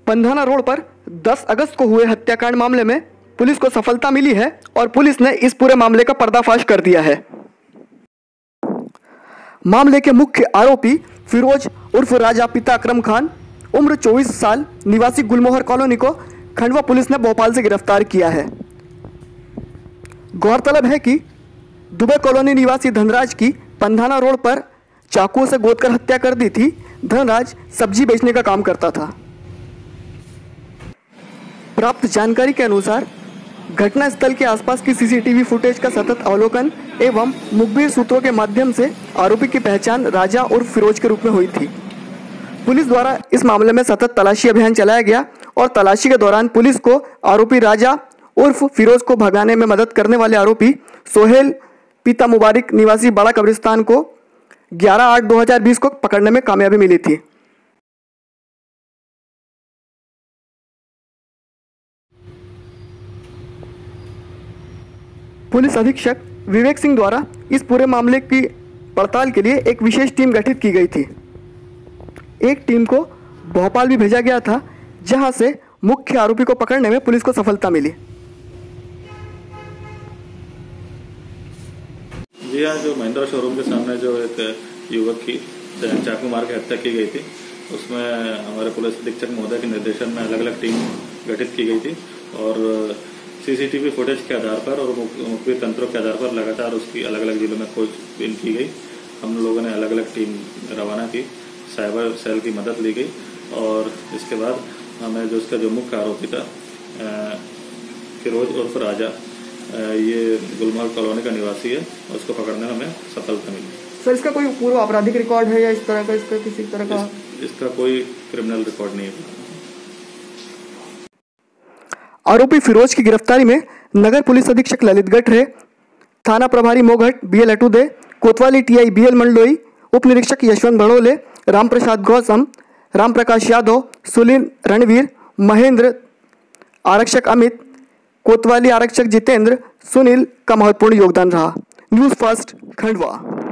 Pandhana road पर 10 अगस्त को हुए हत्याकांड मामले में पुलिस को सफलता मिली है और पुलिस ने इस पूरे मामले का पर्दाफाश कर दिया है। मामले के मुख्य आरोपी फिरोज उर्फ राजा पिता अकरम खान उम्र 24 साल निवासी गुलमोहर कॉलोनी को खंडवा पुलिस ने भोपाल से गिरफ्तार किया है। गौरतलब है कि दुबई कॉलोनी निवासी धनराज की पंधाना रोड पर चाकुओं से गोदकर हत्या कर दी थी। धनराज सब्जी बेचने का काम करता था। प्राप्त जानकारी के अनुसार घटनास्थल के आसपास की सीसीटीवी फुटेज का सतत अवलोकन एवं मुखबिर सूत्रों के माध्यम से आरोपी की पहचान राजा और फिरोज के रूप में हुई थी। पुलिस द्वारा इस मामले में सतत तलाशी अभियान चलाया गया और तलाशी के दौरान पुलिस को आरोपी राजा उर्फ फिरोज को भगाने में मदद करने वाले आरोपी सोहेल पिता मुबारक निवासी बड़ा कब्रिस्तान को 11/8/2020 को पकड़ने में कामयाबी मिली थी। पुलिस अधीक्षक विवेक सिंह द्वारा इस पूरे मामले की पड़ताल के लिए एक विशेष टीम गठित की गई थी। एक टीम को भोपाल भी भेजा गया था, जहां से मुख्य आरोपी को पकड़ने में पुलिस को सफलता मिली। जी हाँ, जो महिंद्रा शोरूम के सामने जो एक युवक की चाकू मार के हत्या की गई थी, उसमें हमारे पुलिस अधीक्षक महोदय के निर्देशन में अलग अलग टीम गठित की गई थी और सीसीटीवी फुटेज के आधार पर और मुखबिर तंत्रों के आधार पर लगातार उसकी अलग अलग जिलों में खोजबीन की गई। हम लोगों ने अलग अलग टीम रवाना की, साइबर सेल की मदद ली गई और इसके बाद हमें जो उसका जो मुख्य आरोपी था फिरोज उर्फ राजा, ये गुलमोहर कॉलोनी का निवासी है, उसको पकड़ने में हमें सफलता मिली। सर, इसका कोई पूर्व आपराधिक रिकॉर्ड है या इस तरह का इसका किसी तरह का? इसका कोई क्रिमिनल रिकॉर्ड नहीं है। आरोपी फिरोज की गिरफ्तारी में नगर पुलिस अधीक्षक ललित गठरे, थाना प्रभारी मोघट BL अटुदे, कोतवाली TI BL मंडलोई, उप निरीक्षक यशवंत भड़ोले, रामप्रसाद गौतम, राम प्रकाश यादव, सुनील रणवीर, महेंद्र, आरक्षक अमित, कोतवाली आरक्षक जितेंद्र, सुनील का महत्वपूर्ण योगदान रहा। News first Khandwa.